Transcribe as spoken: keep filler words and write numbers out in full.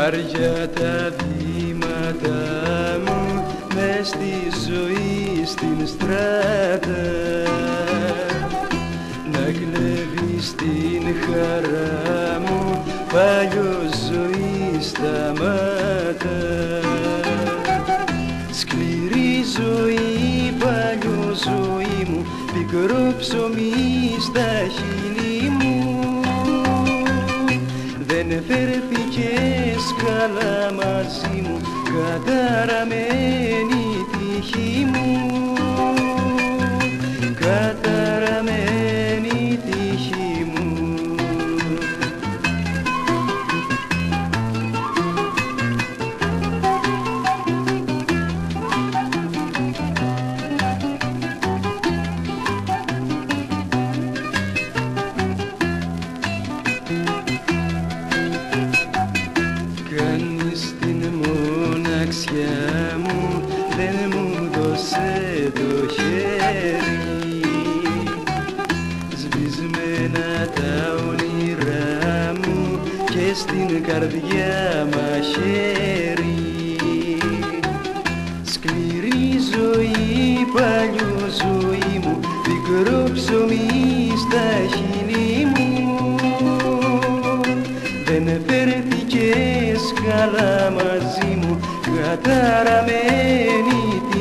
βαριά τα βήματα μου μες στη ζωή στην στράτα, να κλέβεις την χαρά μου παλιό ζωή στα μάτα. Σκληρή ζωή, παλιό ζωή μου, πικρό ψωμί στα χείλη μου, δεν φέρθηκες καλά μαζί μου, καταραμένη τύχη μου, καταραμένη τύχη μου. Κανείς την μοναξιά μου δεν μου δώσε το χέρι, σβησμένα τα όνειρά μου και στην καρδιά μαχαίρι. Σκληρή ζωή, παλιό ζωή μου, πικρό ψωμί στα χείλη μου, δεν φέρθηκες καλά μαζί μου, καταραμένη